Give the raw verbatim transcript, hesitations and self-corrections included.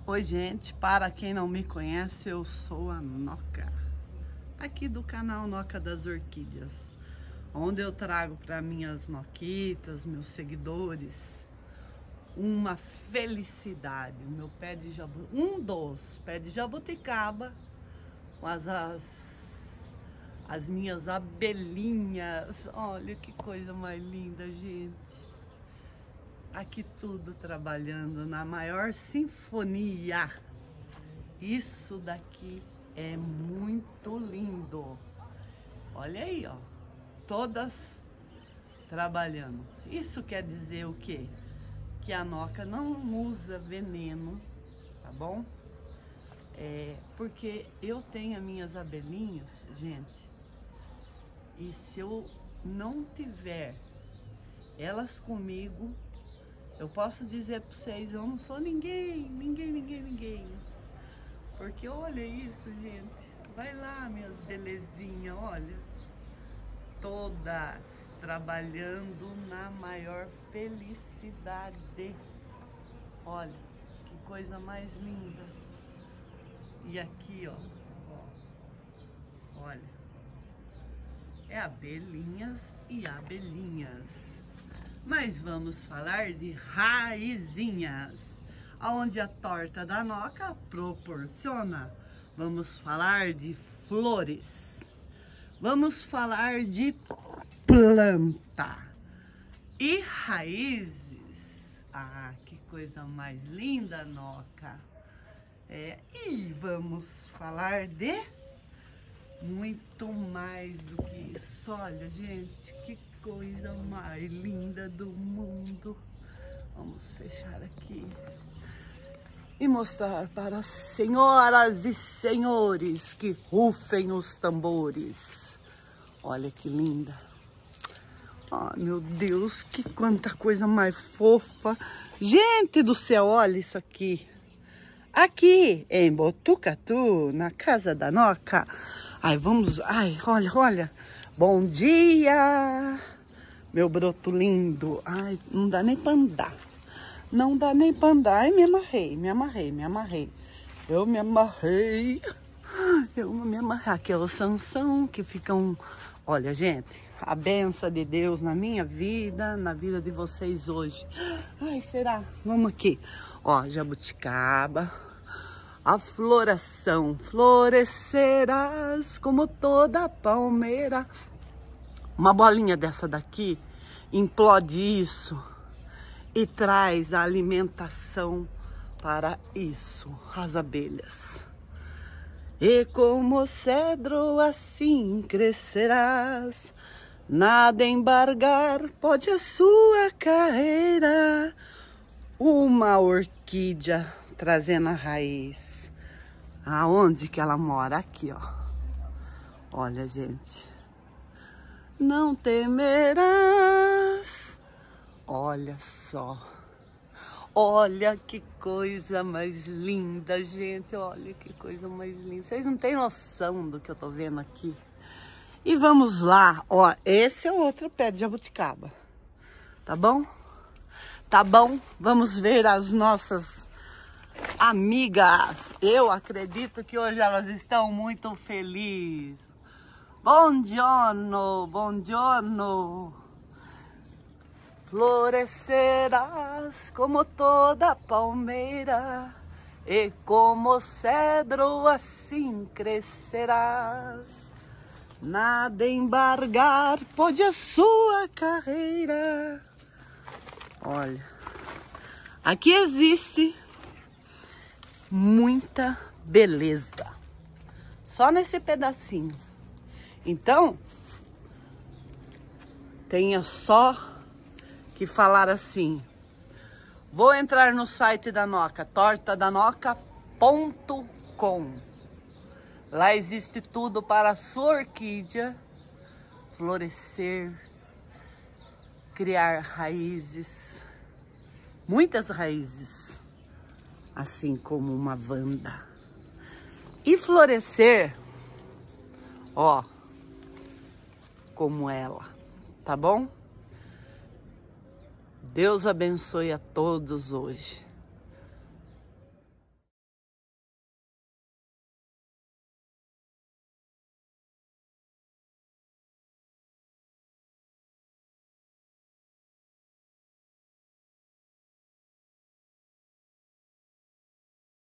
Oi, gente, para quem não me conhece, eu sou a Noca, aqui do canal Noca das Orquídeas, onde eu trago para minhas noquitas, meus seguidores, uma felicidade. O meu pé de jabu, um dos pés de jabuticaba, mas as, as minhas abelhinhas, olha que coisa mais linda, gente. Aqui tudo trabalhando na maior sinfonia. Isso daqui é muito lindo. Olha aí, ó. Todas trabalhando. Isso quer dizer o quê? Que a Noca não usa veneno, tá bom? É, porque eu tenho as minhas abelhinhas, gente. E se eu não tiver elas comigo, eu posso dizer para vocês, eu não sou ninguém, ninguém, ninguém, ninguém. Porque olha isso, gente. Vai lá, minhas belezinhas, olha. Todas trabalhando na maior felicidade. Olha, que coisa mais linda. E aqui, ó. ó olha. É abelhinhas e abelhinhas. Mas vamos falar de raizinhas, aonde a torta da Noca proporciona. Vamos falar de flores, vamos falar de planta e raízes. Ah, que coisa mais linda, Noca. É, e vamos falar de muito mais do que isso. Olha, gente, que coisa mais linda do mundo. Vamos fechar aqui e mostrar para as senhoras e senhores que rufem os tambores. Olha que linda. Oh, meu Deus, que quanta coisa mais fofa. Gente do céu, olha isso aqui. Aqui em Botucatu, na casa da Noca. Ai, vamos... Ai, olha, olha. Bom dia, meu broto lindo. Ai, não dá nem pra andar. Não dá nem pra andar. Ai, me amarrei, me amarrei, me amarrei. Eu me amarrei. Eu me amarrei. Aqui é o Sansão que ficam... Olha, gente, a benção de Deus na minha vida, na vida de vocês hoje. Ai, será? Vamos aqui. Ó, jabuticaba. A floração, florescerás como toda palmeira. Uma bolinha dessa daqui implode isso e traz a alimentação para isso, as abelhas. E como cedro assim crescerás, nada embargar pode a sua carreira. Uma orquídea trazendo a raiz. Aonde que ela mora? Aqui, ó. Olha, gente. Não temerás. Olha só. Olha que coisa mais linda, gente. Olha que coisa mais linda. Vocês não têm noção do que eu tô vendo aqui. E vamos lá. Ó, esse é outro pé de jabuticaba. Tá bom? Tá bom? Vamos ver as nossas amigas. Eu acredito que hoje elas estão muito felizes. Bom giorno, bom giorno. Florescerás como toda palmeira, e como cedro assim crescerás. Nada embargar pode a sua carreira. Olha, aqui existe muita beleza, só nesse pedacinho. Então, tenha só que falar assim: vou entrar no site da Noca, torta da noca ponto com. Lá existe tudo para a sua orquídea florescer, criar raízes, muitas raízes, assim como uma vanda, e florescer, ó, como ela, tá bom? Deus abençoe a todos hoje.